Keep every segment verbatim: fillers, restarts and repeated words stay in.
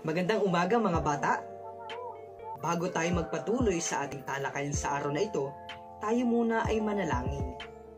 Magandang umaga mga bata! Bago tayo magpatuloy sa ating talakayan sa araw na ito, tayo muna ay manalangin.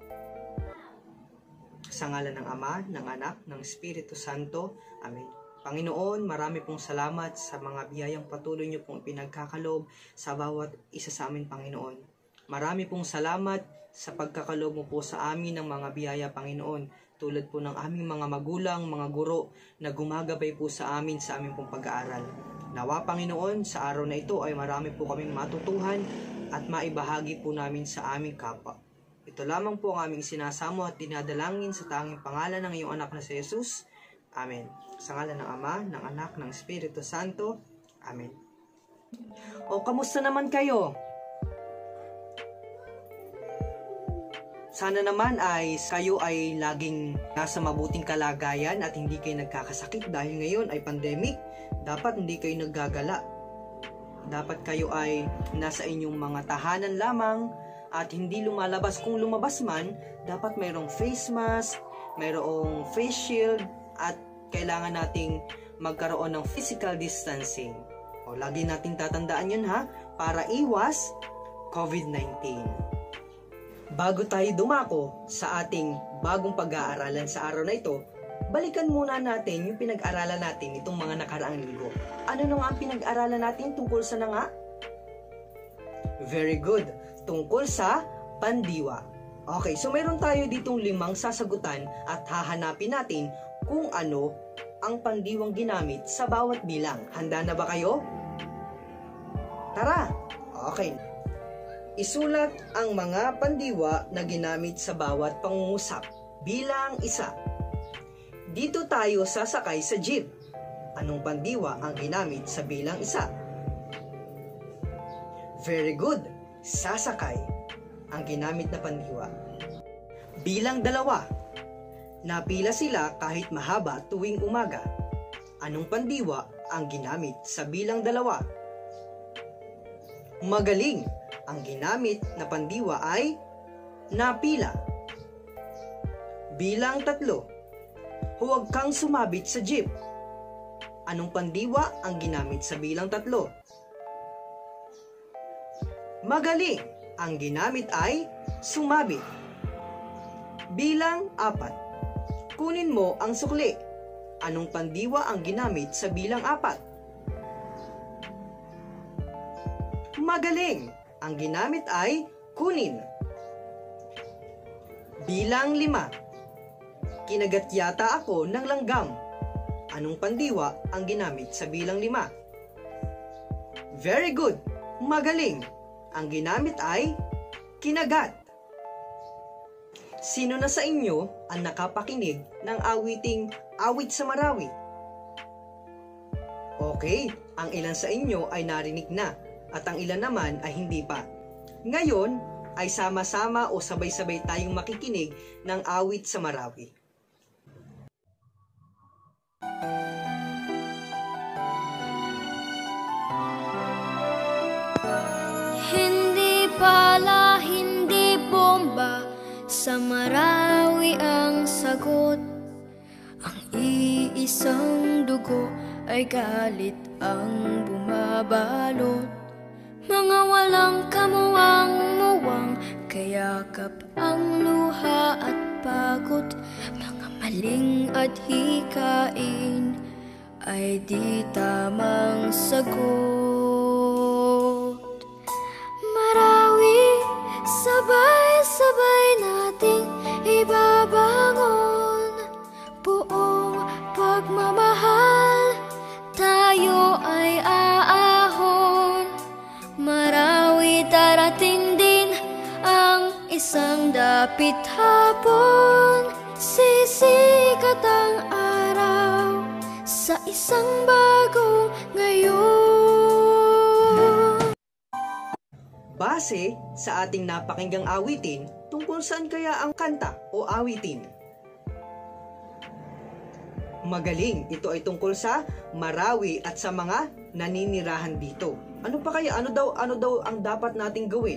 Sa ngalan ng Ama, ng Anak, ng Espiritu Santo. Amen. Panginoon, marami pong salamat sa mga biyayang patuloy niyo pong pinagkakaloob sa bawat isa sa amin, Panginoon. Marami pong salamat sa pagkakaloob mo po sa amin ng mga biyaya, Panginoon, tulad po ng aming mga magulang, mga guro na gumagabay po sa amin sa aming pong pag-aaral. Nawa, Panginoon, sa araw na ito ay marami po kaming matutuhan at maibahagi po namin sa aming kapwa. Ito lamang po ang aming sinasamo at dinadalangin sa tanging pangalan ng iyong anak na si Jesus. Amen. Sa ngalan ng Ama, ng Anak, ng Espiritu Santo. Amen. O, kamusta naman kayo? Sana naman ay kayo ay laging nasa mabuting kalagayan at hindi kayo nagkakasakit dahil ngayon ay pandemic. Dapat hindi kayo naggagala. Dapat kayo ay nasa inyong mga tahanan lamang at hindi lumalabas. Kung lumabas man, dapat mayroong face mask, mayroong face shield at kailangan nating magkaroon ng physical distancing. O, lagi nating tatandaan yun ha, para iwas COVID nineteen. Bago tayo dumako sa ating bagong pag-aaralan sa araw na ito, balikan muna natin yung pinag-aralan natin itong mga nakaraang linggo. Ano na nga ang pinag-aralan natin tungkol sa na nga? Very good. Tungkol sa pandiwa. Okay, so mayroon tayo ditong limang sasagutan at hahanapin natin kung ano ang pandiwang ginamit sa bawat bilang. Handa na ba kayo? Tara! Okay. Isulat ang mga pandiwa na ginamit sa bawat pangungusap bilang isa. Dito tayo sasakay sa jeep. Anong pandiwa ang ginamit sa bilang isa? Very good. Sasakay ang ginamit na pandiwa. Bilang dalawa. Napila sila kahit mahaba tuwing umaga. Anong pandiwa ang ginamit sa bilang dalawa? Magaling. Ang ginamit na pandiwa ay napila. Bilang tatlo. Huwag kang sumabit sa jeep. Anong pandiwa ang ginamit sa bilang tatlo? Magaling. Ang ginamit ay sumabit. Bilang apat. Kunin mo ang sukli. Anong pandiwa ang ginamit sa bilang apat? Magaling. Ang ginamit ay kunin. Bilang lima. Kinagat yata ako ng langgam. Anong pandiwa ang ginamit sa bilang lima? Very good. Magaling. Ang ginamit ay kinagat. Sino na sa inyo ang nakapakinig ng awiting Awit sa Marawi? Okay, ang ilan sa inyo ay narinig na at ang ilan naman ay hindi pa. Ngayon ay sama-sama o sabay-sabay tayong makikinig ng Awit sa Marawi. Hindi pala, hindi bomba, sa Marawi ang sagot. Ang iisang dugo ay galit ang bumabalot. Mga walang kamuwang-muwang, kayakap ang luha at pagod. Mga maling at hikain ay di tamang sagot. Marawi, sabay-sabay nating ibabangon. Buong pagmamahal, tayo ay aahon. Marawi, darating din ang isang dapit hapon. Sisikat ang araw sa isang bagong ngayon. Base sa ating napakinggang awitin, tungkol saan kaya ang kanta o awitin? Magaling, ito ay tungkol sa Marawi at sa mga naninirahan dito. Ano pa kaya? Ano daw, ano daw ang dapat nating gawin?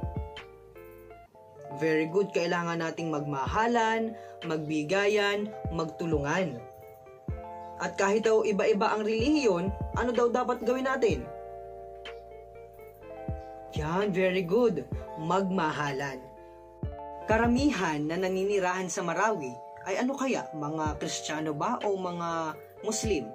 Very good, kailangan nating magmahalan, magbigayan, magtulungan. At kahit daw iba-iba ang relihiyon, ano daw dapat gawin natin? Yan, very good. Magmahalan. Karamihan na naninirahan sa Marawi ay ano kaya? Mga Kristiyano ba o mga Muslim?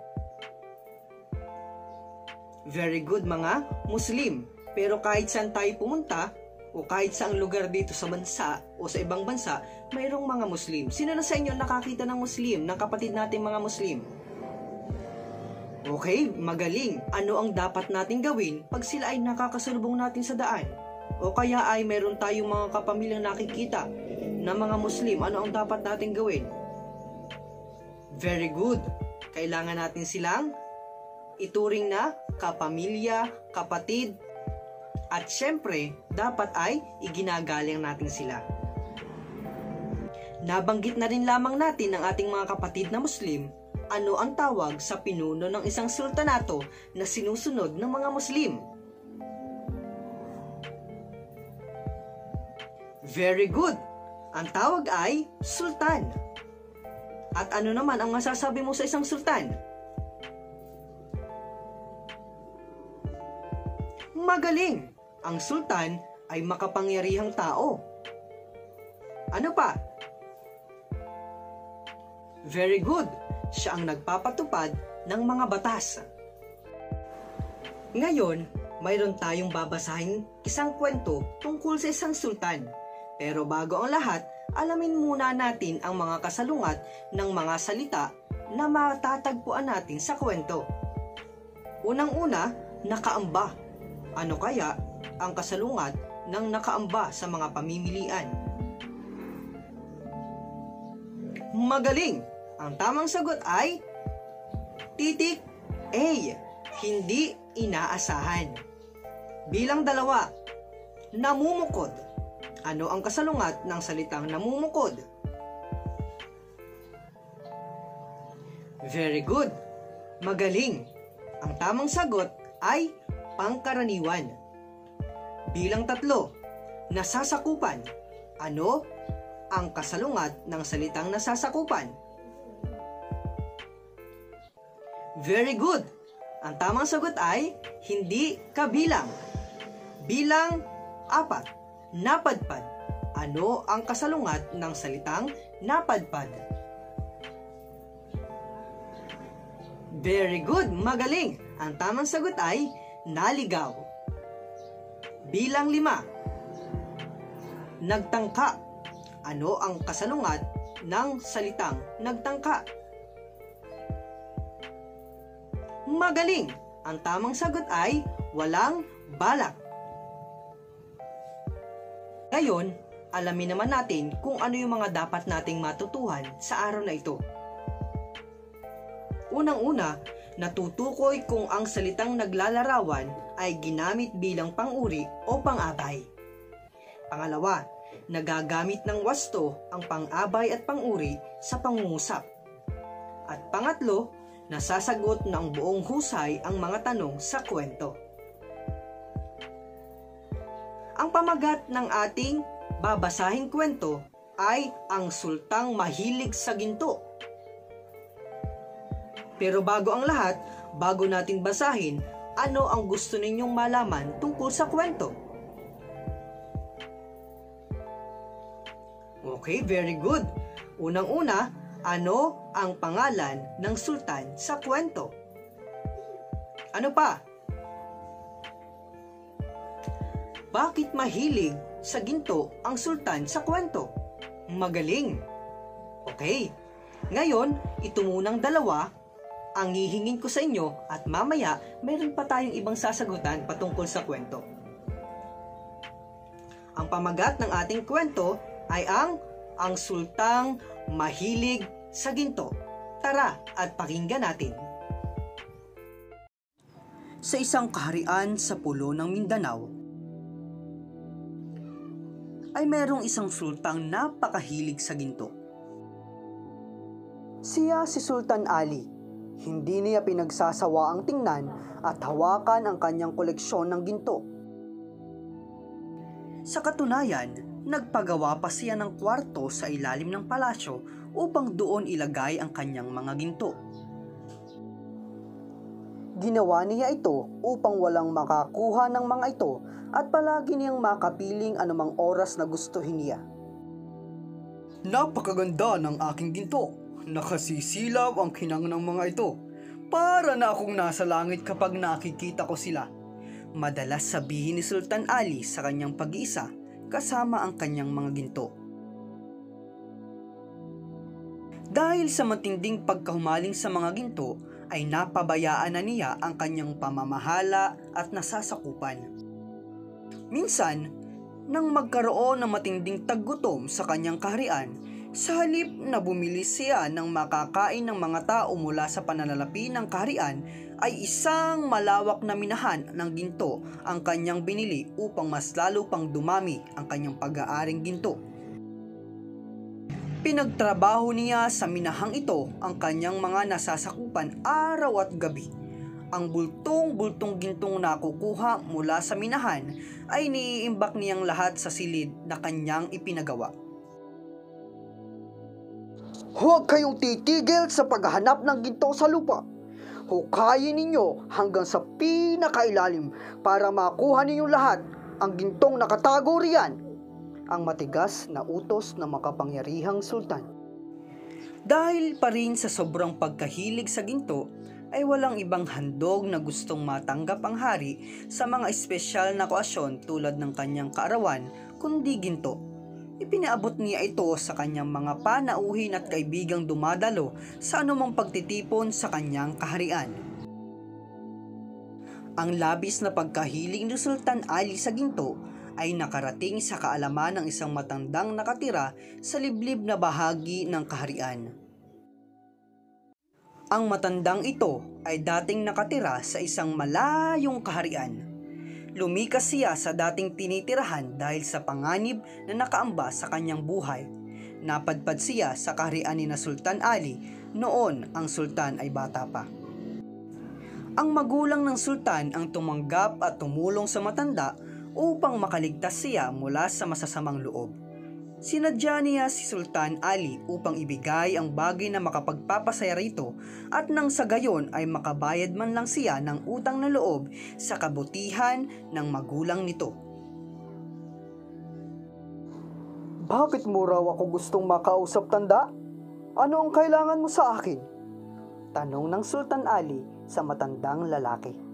Very good, mga Muslim. Pero kahit saan tayo pumunta, o kahit saang lugar dito sa bansa o sa ibang bansa, mayroong mga Muslim. Sino na sa inyo nakakita ng Muslim, ng kapatid nating mga Muslim? Okay, magaling. Ano ang dapat natin gawin pag sila ay nakakasalubong natin sa daan? O kaya ay meron tayong mga kapamilyang nakikita na mga Muslim, ano ang dapat natin gawin? Very good. Kailangan natin silang ituring na kapamilya, kapatid, at syempre, dapat ay iginagalang natin sila. Nabanggit na rin lamang natin ng ating mga kapatid na Muslim, ano ang tawag sa pinuno ng isang sultanato na sinusunod ng mga Muslim? Very good! Ang tawag ay sultan. At ano naman ang masasabi mo sa isang sultan? Magaling! Ang sultan ay makapangyarihang tao. Ano pa? Very good! Siya ang nagpapatupad ng mga batas. Ngayon, mayroon tayong babasahin isang kwento tungkol sa isang sultan. Pero bago ang lahat, alamin muna natin ang mga kasalungat ng mga salita na matatagpuan natin sa kwento. Unang-una, nakaamba. Ano kaya ang kasalungat ng nakaamba sa mga pamimilian? Magaling! Ang tamang sagot ay titik A. Hindi inaasahan. Bilang dalawa, namumukod. Ano ang kasalungat ng salitang namumukod? Very good. Magaling. Ang tamang sagot ay pangkaraniwan. Bilang tatlo, nasasakupan. Ano ang kasalungat ng salitang nasasakupan? Very good! Ang tamang sagot ay hindi kabilang. Bilang apat, napadpad. Ano ang kasalungat ng salitang napadpad? Very good! Magaling! Ang tamang sagot ay naligaw. Bilang lima, nagtangka. Ano ang kasalungat ng salitang nagtangka? Magaling! Ang tamang sagot ay walang balak. Ngayon, alamin naman natin kung ano yung mga dapat nating matutuhan sa araw na ito. Unang-una, natutukoy kung ang salitang naglalarawan ay ginamit bilang pang-uri o pang-abay. Pangalawa, nagagamit ng wasto ang pang-abay at pang-uri sa pangungusap. At pangatlo, nasasagot ng buong husay ang mga tanong sa kwento. Ang pamagat ng ating babasahing kwento ay ang sultang mahilig sa ginto. Pero bago ang lahat, bago natin basahin, ano ang gusto ninyong malaman tungkol sa kwento? Okay, very good. Unang-una, ano ang pangalan ng sultan sa kwento? Ano pa? Bakit mahilig sa ginto ang sultan sa kwento? Magaling! Okay, ngayon, ito munang dalawa ang hihingin ko sa inyo at mamaya meron pa tayong ibang sasagutan patungkol sa kwento. Ang pamagat ng ating kwento ay ang ang sultang mahilig sa ginto. Tara at pakinggan natin. Sa isang kaharian sa pulo ng Mindanao, ay merong isang sultang napakahilig sa ginto. Siya si Sultan Ali. Hindi niya pinagsasawa ang tingnan at hawakan ang kanyang koleksyon ng ginto. Sa katunayan, nagpagawa pa siya ng kwarto sa ilalim ng palasyo upang doon ilagay ang kanyang mga ginto. Ginawa niya ito upang walang makakuha ng mga ito at palagi niyang makapiling anumang oras na gustuhin niya. Napakaganda ng aking ginto. Nakasisilaw ang kinang ng mga ito. Para na akong nasa langit kapag nakikita ko sila. Madalas sabihin ni Sultan Ali sa kanyang pag-iisa kasama ang kanyang mga ginto. Dahil sa matinding pagkahumaling sa mga ginto, ay napabayaan na niya ang kanyang pamamahala at nasasakupan. Minsan, nang magkaroon ng matinding taggutom sa kanyang kaharian, sa halip na bumili siya ng makakain ng mga tao mula sa pananalapi ng kaharian, ay isang malawak na minahan ng ginto ang kanyang binili upang mas lalo pang dumami ang kanyang pag-aaring ginto. Pinagtrabaho niya sa minahang ito ang kanyang mga nasasakupan araw at gabi. Ang bultong-bultong gintong nakukuha mula sa minahan ay niiimbak niyang lahat sa silid na kanyang ipinagawa. Huwag kayong titigil sa paghahanap ng ginto sa lupa. Hukayin ninyo hanggang sa pinakailalim para makuha ninyong lahat ang gintong nakatago riyan. Ang matigas na utos ng makapangyarihang sultan. Dahil pa rin sa sobrang pagkahilig sa ginto, ay walang ibang handog na gustong matanggap ang hari sa mga espesyal na okasyon tulad ng kanyang kaarawan, kundi ginto. Ipinaabot niya ito sa kanyang mga panauhin at kaibigang dumadalo sa anumang pagtitipon sa kanyang kaharian. Ang labis na pagkahilig ni Sultan Ali sa ginto ay nakarating sa kaalaman ng isang matandang nakatira sa liblib na bahagi ng kaharian. Ang matandang ito ay dating nakatira sa isang malayong kaharian. Lumikas siya sa dating tinitirahan dahil sa panganib na nakaamba sa kanyang buhay. Napadpad siya sa kaharian ni na Sultan Ali noon ang sultan ay bata pa. Ang magulang ng sultan ang tumanggap at tumulong sa matanda upang makaligtas siya mula sa masasamang loob. Sinadya niya si Sultan Ali upang ibigay ang bagay na makapagpapasaya rito at nang sa gayon ay makabayad man lang siya ng utang na loob sa kabutihan ng magulang nito. Bakit mo raw ako gustong makausap, tanda? Ano ang kailangan mo sa akin? Tanong ng Sultan Ali sa matandang lalaki.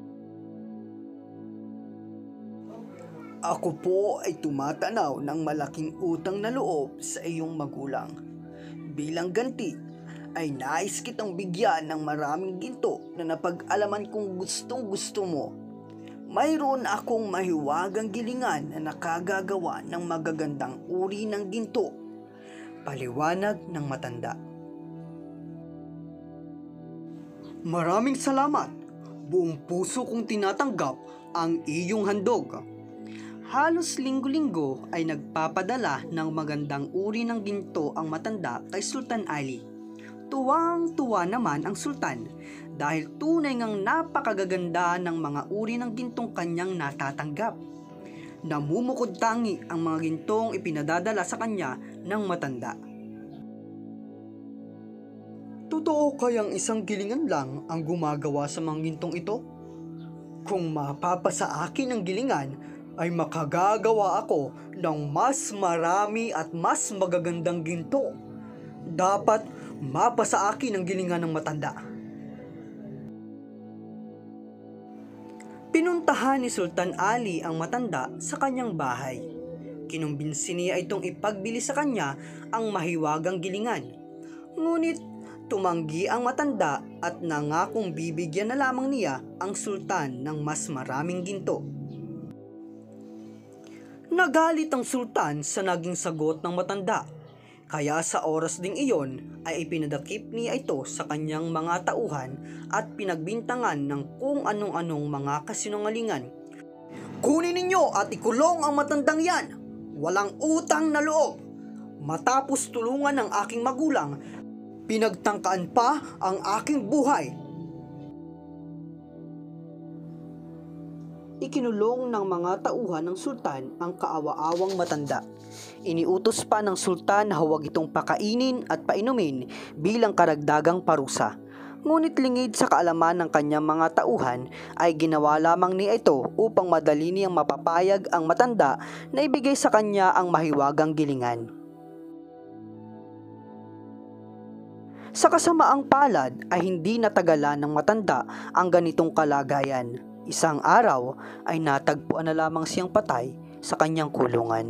Ako po ay tumatanaw ng malaking utang na loob sa iyong magulang. Bilang ganti, ay nais kitang bigyan ng maraming ginto na napag-alaman kong gustong gusto mo. Mayroon akong mahiwagang gilingan na nakagagawa ng magagandang uri ng ginto. Paliwanag ng matanda. Maraming salamat. Buong puso kong tinatanggap ang iyong handog. Halos linggo-linggo ay nagpapadala ng magandang uri ng ginto ang matanda kay Sultan Ali. Tuwang-tuwa naman ang sultan dahil tunay ngang napakagaganda ng mga uri ng gintong kanyang natatanggap. Namumukod tangi ang mga gintong ipinadadala sa kanya ng matanda. Totoo kayang isang gilingan lang ang gumagawa sa mga gintong ito? Kung mapapasa akin ang gilingan, ay makagagawa ako ng mas marami at mas magagandang ginto. Dapat mapasa akin ang gilingan ng matanda. Pinuntahan ni Sultan Ali ang matanda sa kanyang bahay. Kinumbinsi niya itong ipagbili sa kanya ang mahiwagang gilingan. Ngunit tumanggi ang matanda at nangakong bibigyan na lamang niya ang sultan ng mas maraming ginto. Nagalit ang sultan sa naging sagot ng matanda, kaya sa oras ding iyon ay ipinadakip niya ito sa kanyang mga tauhan at pinagbintangan ng kung anong-anong mga kasinungalingan. Kunin ninyo at ikulong ang matandang yan! Walang utang na loob! Matapos tulungan ng aking magulang, pinagtangkaan pa ang aking buhay. Ikinulong ng mga tauhan ng sultan ang kaawa-awang matanda. Iniutos pa ng sultan na huwag itong pakainin at painumin bilang karagdagang parusa. Ngunit lingid sa kaalaman ng kanyang mga tauhan ay ginawa lamang niya ito upang madali niyang mapapayag ang matanda na ibigay sa kanya ang mahiwagang gilingan. Sa kasamaang palad ay hindi natagalan ng matanda ang ganitong kalagayan. Isang araw ay natagpuan na lamang siyang patay sa kanyang kulungan.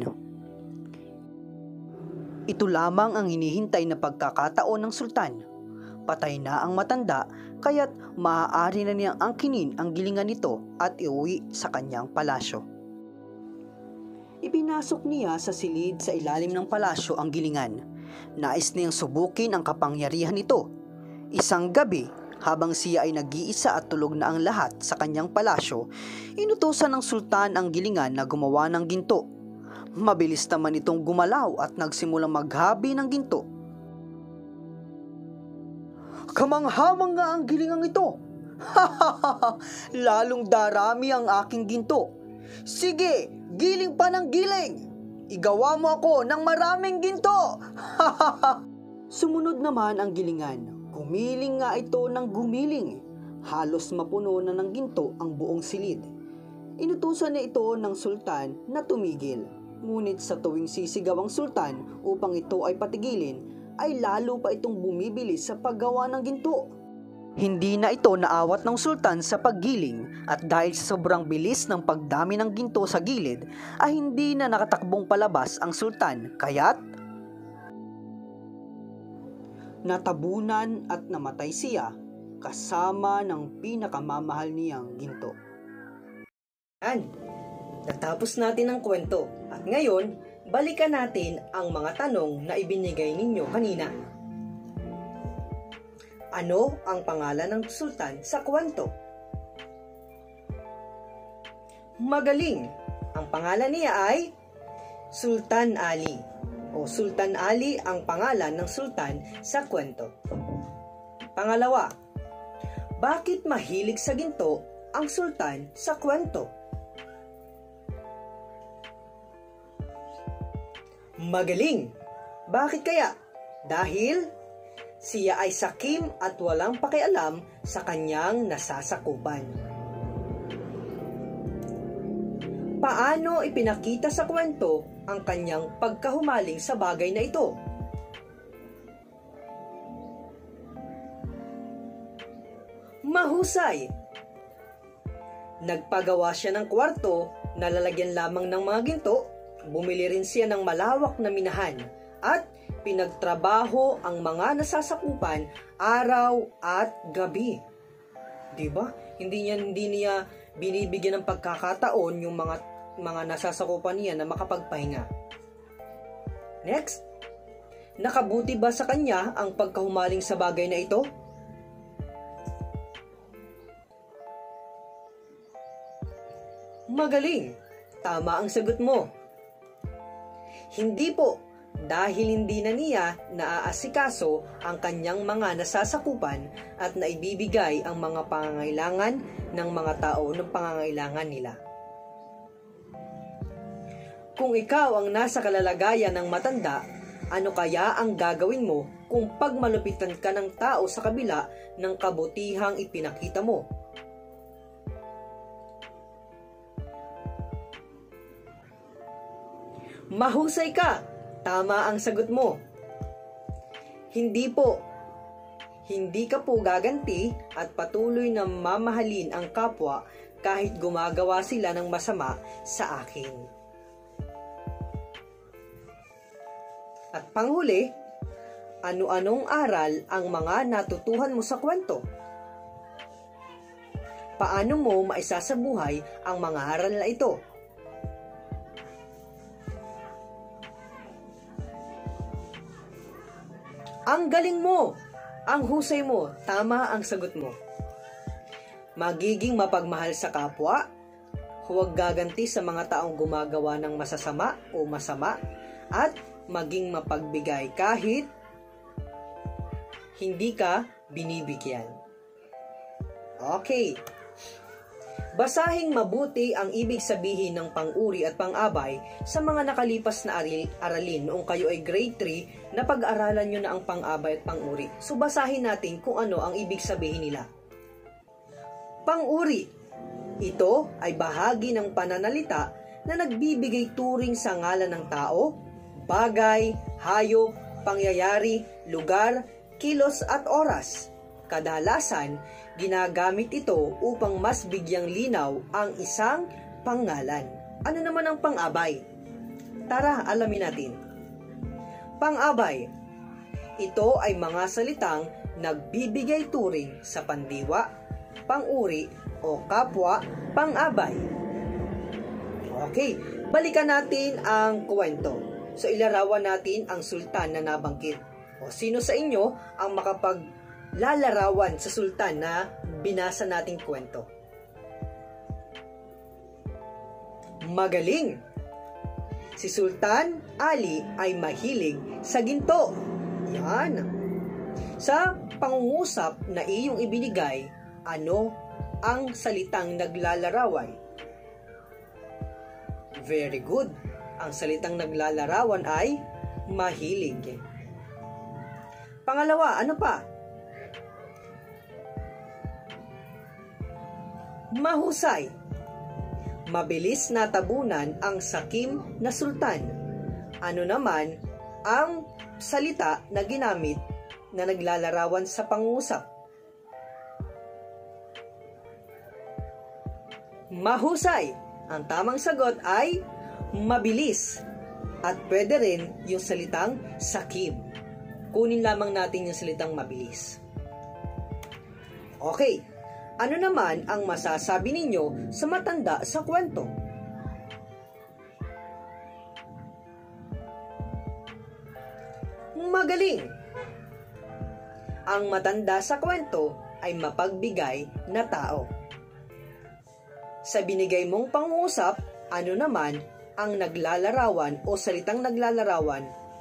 Ito lamang ang hinihintay na pagkakataon ng sultan. Patay na ang matanda, kaya't maaari na niyang angkinin ang gilingan nito at iuwi sa kanyang palasyo. Ipinasok niya sa silid sa ilalim ng palasyo ang gilingan. Nais niyang subukin ang kapangyarihan nito. Isang gabi, habang siya ay nag-iisa at tulog na ang lahat sa kanyang palasyo, inutusan ng sultan ang gilingan na gumawa ng ginto. Mabilis naman itong gumalaw at nagsimulang maghabi ng ginto. Kamanghamang nga ang gilingang ito. Lalong darami ang aking ginto. Sige, giling pa ng giling. Igawa mo ako ng maraming ginto. Sumunod naman ang gilingan. Gumiling nga ito ng gumiling. Halos mapuno na ng ginto ang buong silid. Inutusan niya ito ng sultan na tumigil. Ngunit sa tuwing sisigaw ang sultan upang ito ay patigilin, ay lalo pa itong bumibili sa paggawa ng ginto. Hindi na ito naawat ng sultan sa paggiling at dahil sa sobrang bilis ng pagdami ng ginto sa gilid ay hindi na nakatakbong palabas ang sultan, kaya't natabunan at namatay siya kasama ng pinakamamahal niyang ginto. Yan, natapos natin ang kwento at ngayon balikan natin ang mga tanong na ibinigay ninyo kanina. Ano ang pangalan ng sultan sa kwento? Magaling! Ang pangalan niya ay Sultan Ali o Sultan Ali ang pangalan ng sultan sa kwento. Pangalawa, bakit mahilig sa ginto ang sultan sa kwento? Magaling! Bakit kaya? Dahil siya ay sakim at walang pakialam sa kanyang nasasakupan. Paano ipinakita sa kwento ang kanyang pagkahumaling sa bagay na ito? Mahusay! Nagpagawa siya ng kwarto na lalagyan lamang ng mga ginto. Bumili rin siya ng malawak na minahan at pinagtrabaho ang mga nasasakupan araw at gabi. Diba? Hindi niya hindi niya binibigyan ng pagkakataon yung mga mga nasasakupan niya na makapagpahinga. Next, nakabuti ba sa kanya ang pagkahumaling sa bagay na ito? Magaling! Tama ang sagot mo. Hindi po, dahil hindi na niya naaasikaso ang kanyang mga nasasakupan at naibibigay ang mga pangangailangan ng mga tao ng pangangailangan nila. Kung ikaw ang nasa kalalagayan ng matanda, ano kaya ang gagawin mo kung pagmalupitan ka ng tao sa kabila ng kabutihang ipinakita mo? Mahusay ka! Tama ang sagot mo. Hindi po. Hindi ka po gaganti at patuloy na mamahalin ang kapwa kahit gumagawa sila ng masama sa akin. At panghuli, ano-anong aral ang mga natutuhan mo sa kwento? Paano mo maisasabuhay ang mga aral na ito? Ang galing mo! Ang husay mo! Tama ang sagot mo. Magiging mapagmahal sa kapwa, huwag gaganti sa mga taong gumagawa ng masasama o masama, at maging mapagbigay kahit hindi ka binibigyan. Okay. Basahing mabuti ang ibig sabihin ng pang-uri at pang-abay sa mga nakalipas na aril, aralin noong kayo ay grade three na pag-aralan nyo na ang pang-abay at pang-uri. So basahin natin kung ano ang ibig sabihin nila. Pang-uri. Ito ay bahagi ng pananalita na nagbibigay turing sa ngalan ng tao, bagay, hayop, pangyayari, lugar, kilos at oras. Kadalasan, ginagamit ito upang mas bigyang linaw ang isang pangalan. Ano naman ang pang-abay? Tara, alamin natin. Pang-abay. Ito ay mga salitang nagbibigay turing sa pandiwa, pang-uri o kapwa pang-abay. Okay, balikan natin ang kwento. So ilarawan natin ang sultan na nabanggit. O sino sa inyo ang makapaglalarawan sa sultan na binasa nating kwento? Magaling! Si Sultan Ali ay mahilig sa ginto. Yan. Sa pangungusap na iyong ibinigay, ano ang salitang naglalarawan? Very good. Ang salitang naglalarawan ay mahilig. Pangalawa, ano pa? Mahusay. Mabilis na tabunan ang sakim na sultan. Ano naman ang salita na ginamit na naglalarawan sa pangusap? Mahusay. Ang tamang sagot ay mabilis. At pwede rin yung salitang sakim. Kunin lamang natin yung salitang mabilis. Okay. Ano naman ang masasabi ninyo sa matanda sa kwento? Magaling. Ang matanda sa kwento ay mapagbigay na tao. Sa binigay mong pangungusap, ano naman ang naglalarawan o salitang naglalarawan?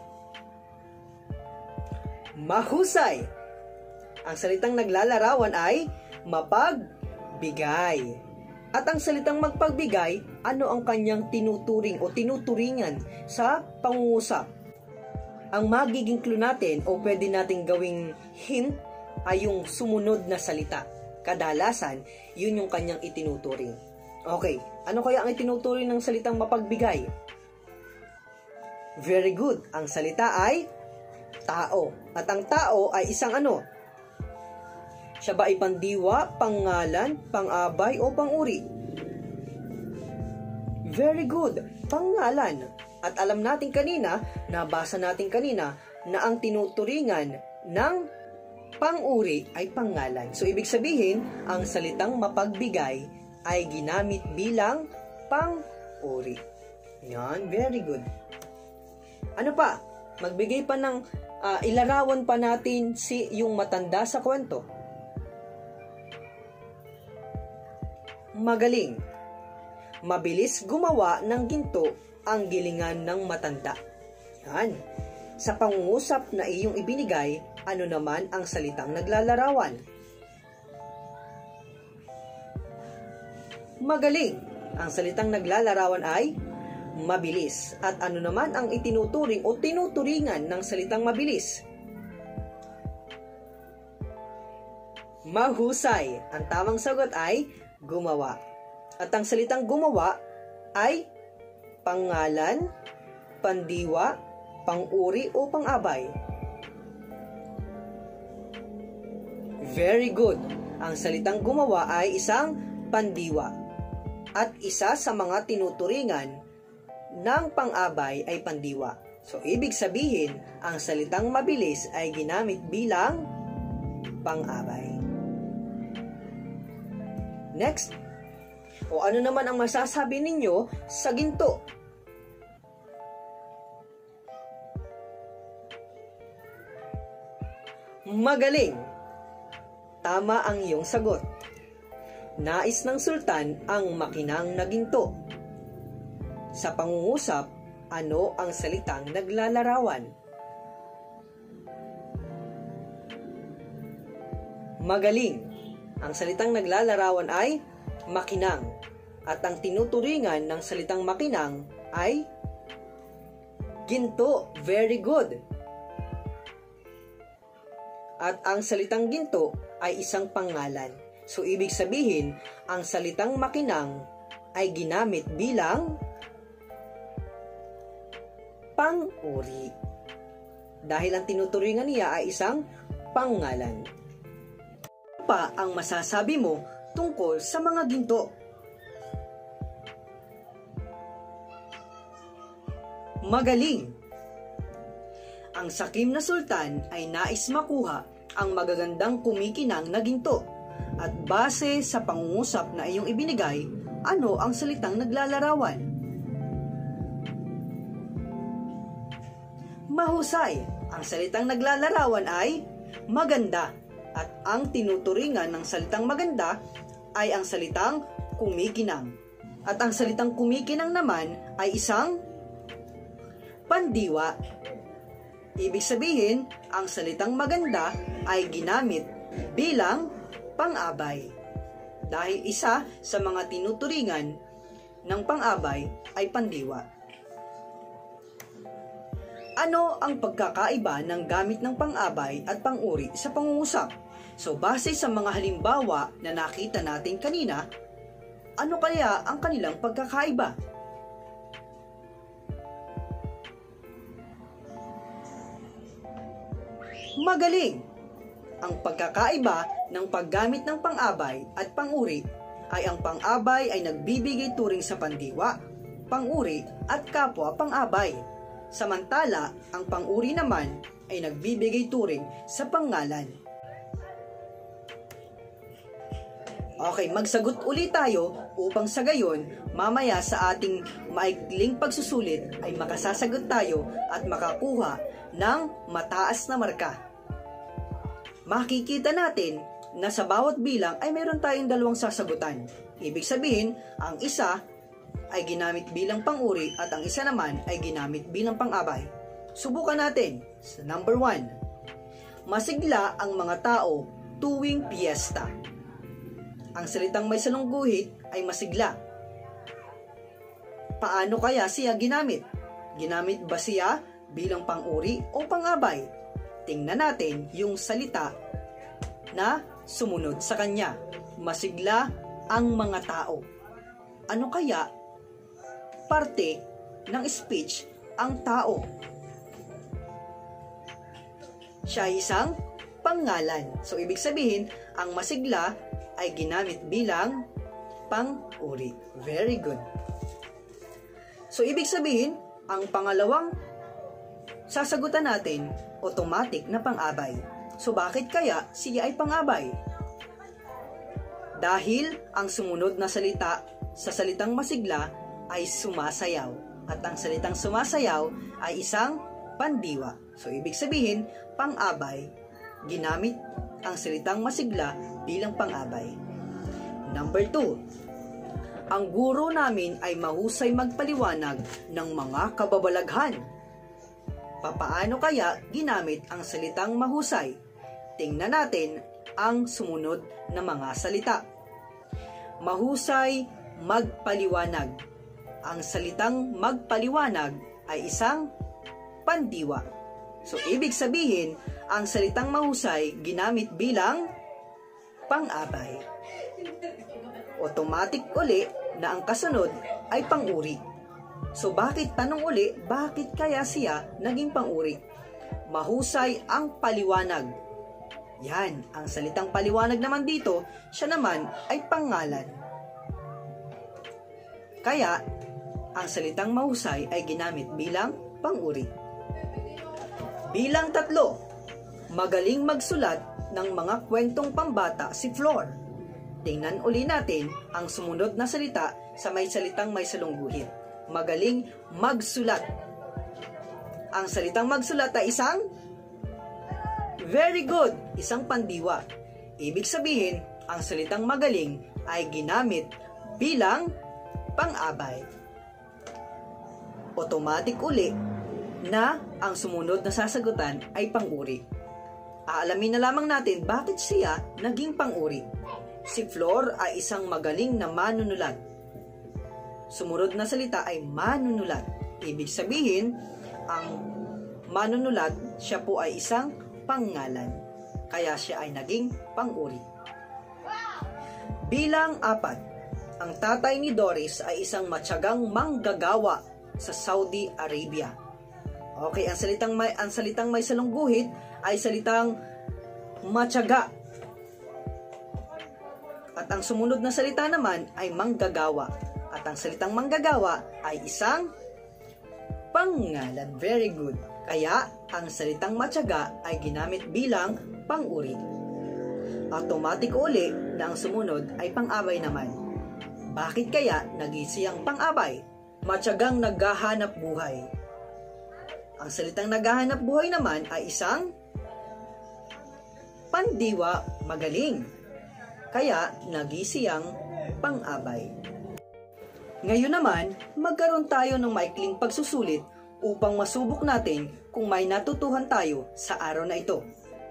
Mahusay. Ang salitang naglalarawan ay mapagbigay. At ang salitang magpagbigay, ano ang kanyang tinuturing o tinuturingan sa pangungusap? Ang magiging clue natin o pwede nating gawing hint ay yung sumunod na salita. Kadalasan, yun yung kanyang itinuturing. Okay, ano kaya ang itinuturing ng salitang mapagbigay? Very good. Ang salita ay tao. At ang tao ay isang ano? Siya ba ay pandiwa, pangalan, pang-abay o pang-uri? Very good. Pangalan. At alam natin kanina, nabasa natin kanina, na ang tinuturingan ng pang-uri ay pangalan. So, ibig sabihin, ang salitang mapagbigay ay ginamit bilang pang-uri. Yan, very good. Ano pa? Magbigay pa ng, uh, ilarawan pa natin si yung matanda sa kwento. Magaling. Mabilis gumawa ng ginto ang gilingan ng matanda. Yan. Sa pangungusap na iyong ibinigay, ano naman ang salitang naglalarawan? Magaling. Ang salitang naglalarawan ay mabilis. At ano naman ang itinuturing o tinuturingan ng salitang mabilis? Mahusay. Ang tamang sagot ay gumawa. At ang salitang gumawa ay pangalan, pandiwa, pang-uri o pang-abay? Very good. Ang salitang gumawa ay isang pandiwa. At isa sa mga tinuturingan ng pang-abay ay pandiwa. So, ibig sabihin, ang salitang mabilis ay ginamit bilang pang-abay. Next. O ano naman ang masasabi ninyo sa ginto? Magaling. Tama ang iyong sagot. Nais ng sultan ang makinang na ginto. Sa pangungusap, ano ang salitang naglalarawan? Magaling. Ang salitang naglalarawan ay makinang. At ang tinuturingan ng salitang makinang ay ginto. Very good. At ang salitang ginto ay isang pangalan. So, ibig sabihin, ang salitang makinang ay ginamit bilang pang-uri. Dahil ang tinuturingan niya ay isang pangalan. Ano pa ang masasabi mo tungkol sa mga ginto? Magaling! Ang sakim na sultan ay nais makuha ang magagandang kumikinang na ginto. At base sa pangungusap na iyong ibinigay, ano ang salitang naglalarawan? Mahusay! Ang salitang naglalarawan ay maganda. At ang tinuturingan ng salitang maganda ay ang salitang kumikinang. At ang salitang kumikinang naman ay isang pandiwa. Ibig sabihin, ang salitang maganda ay ginamit bilang pang-abay. Dahil isa sa mga tinuturingan ng pang-abay ay pandiwa. Ano ang pagkakaiba ng gamit ng pang-abay at pang-uri sa pangungusap? So, base sa mga halimbawa na nakita natin kanina, ano kaya ang kanilang pagkakaiba? Magaling! Ang pagkakaiba ng paggamit ng pang-abay at pang-uri ay ang pang-abay ay nagbibigay turing sa pandiwa, pang-uri at kapwa pang-abay. Samantala, ang pang-uri naman ay nagbibigay turing sa pangalan. Okay, magsagot ulit tayo upang sa gayon, mamaya sa ating maikling pagsusulit ay makasasagot tayo at makakuha ng mataas na marka. Makikita natin na sa bawat bilang ay meron tayong dalawang sasagutan. Ibig sabihin, ang isa ay ginamit bilang pang-uri at ang isa naman ay ginamit bilang pang-abay. Subukan natin. Sa number one, masigla ang mga tao tuwing piyesta. Ang salitang may salungguhit ay masigla. Paano kaya siya ginamit? Ginamit ba siya bilang pang-uri o pang-abay? Tingnan natin yung salita na sumunod sa kanya. Masigla ang mga tao. Ano kaya parte ng speech ang tao? Siya isang pangalan. So, ibig sabihin, ang masigla ay ginamit bilang pang-uri. Very good. So, ibig sabihin, ang pangalawang sasagutan natin, automatic na pang-abay. So, bakit kaya siya ay pang-abay? Dahil ang sumunod na salita sa salitang masigla ay sumasayaw. At ang salitang sumasayaw ay isang pandiwa. So, ibig sabihin, pang-abay, ginamit ang salitang masigla bilang pang-abay. Number two, ang guro namin ay mahusay magpaliwanag ng mga kababalaghan. Papaano kaya ginamit ang salitang mahusay? Tingnan natin ang sumunod na mga salita. Mahusay magpaliwanag. Ang salitang magpaliwanag ay isang pandiwa. So, ibig sabihin, ang salitang mahusay ginamit bilang pang-abay. Automatic uli na ang kasunod ay pang-uri. So, bakit, tanong uli, bakit kaya siya naging pang-uri? Mahusay ang paliwanag. Yan, ang salitang paliwanag naman dito, siya naman ay pangalan. Kaya, ang salitang mahusay ay ginamit bilang pang-uri. Bilang tatlo, magaling magsulat ng mga kwentong pambata si Flor. Tingnan uli natin ang sumunod na salita sa may salitang may salungguhit. Magaling magsulat. Ang salitang magsulat ay isang very good, isang pandiwa. Ibig sabihin, ang salitang magaling ay ginamit bilang pang-abay. Automatic uli na ang sumunod na sasagutan ay pang-uri. Aalamin na lamang natin bakit siya naging pang-uri. Si Flor ay isang magaling na manunulat. Sumunod na salita ay manunulat. Ibig sabihin, ang manunulat, siya po ay isang pangalan. Kaya siya ay naging pang-uri. Bilang apat, ang tatay ni Doris ay isang matyagang manggagawa sa Saudi Arabia. Okay, ang salitang may, ang salitang may salungguhit ay salitang matyaga. At ang sumunod na salita naman ay manggagawa. At ang salitang manggagawa ay isang pangalan. Very good. Kaya, ang salitang matyaga ay ginamit bilang pang-uri. Automatic uli na ang sumunod ay pang-abay naman. Bakit kaya nag-isiyang pang-abay? Matyagang naghahanap buhay. Ang salitang naghahanap buhay naman ay isang pandiwa magaling. Kaya nag-isiyang pang-abay. Ngayon naman, magkaroon tayo ng maikling pagsusulit upang masubok natin kung may natutuhan tayo sa araw na ito.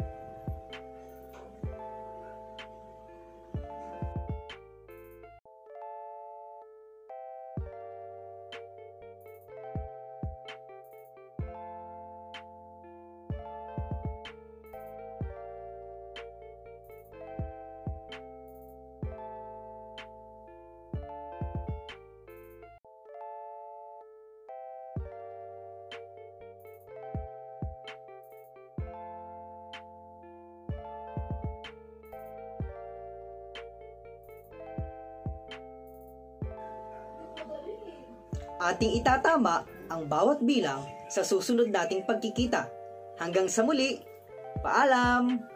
Ating itatama ang bawat bilang sa susunod nating pagkikita. Hanggang sa muli, paalam!